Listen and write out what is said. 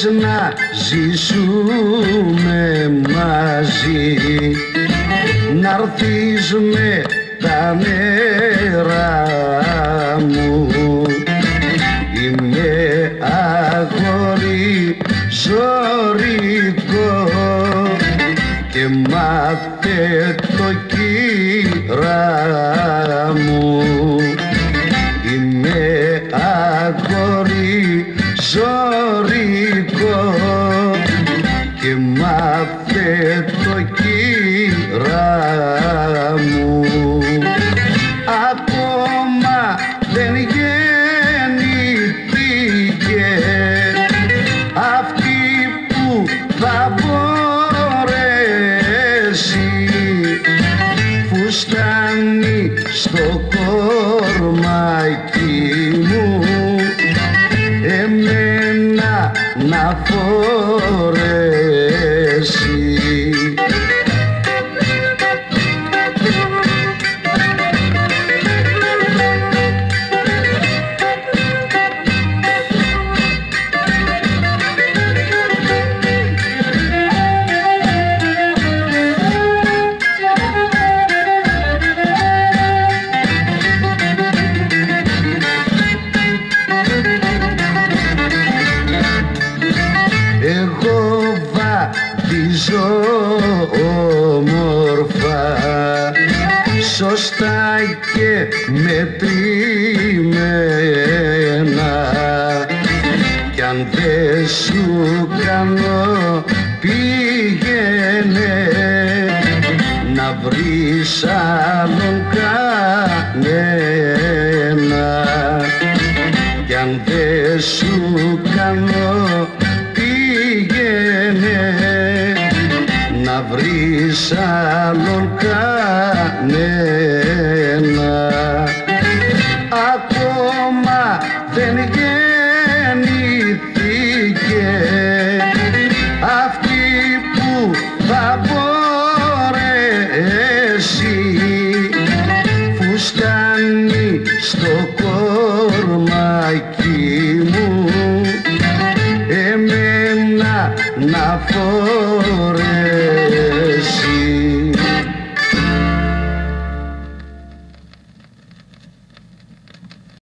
να ζήσουμε μαζί, να'ρθείς με τα νερά μου. Είμαι αγόρι ζωρικό και μάθε το κύρα μου. Είμαι αγόρι ζωρικό και μάθε το κύρα μου. Ακόμα δεν γεννηθήκε αυτή που θα μπορέσει, φουστάνει στο κορμάκι μου εμένα να φορέσει. Εγώ βαδίζω όμορφα, σωστά και μετρημένα, κι αν δεν σου κάνω πήγαινε να βρεις άλλον κανένα. Κι αν δεν σου κάνω πήγαινε να βρεις άλλον κανένα. Ακόμα δεν γεννηθήκε αυτή που θα μπορέσει, φουστάνει στο κορμάκι μου εμένα να φορέσει.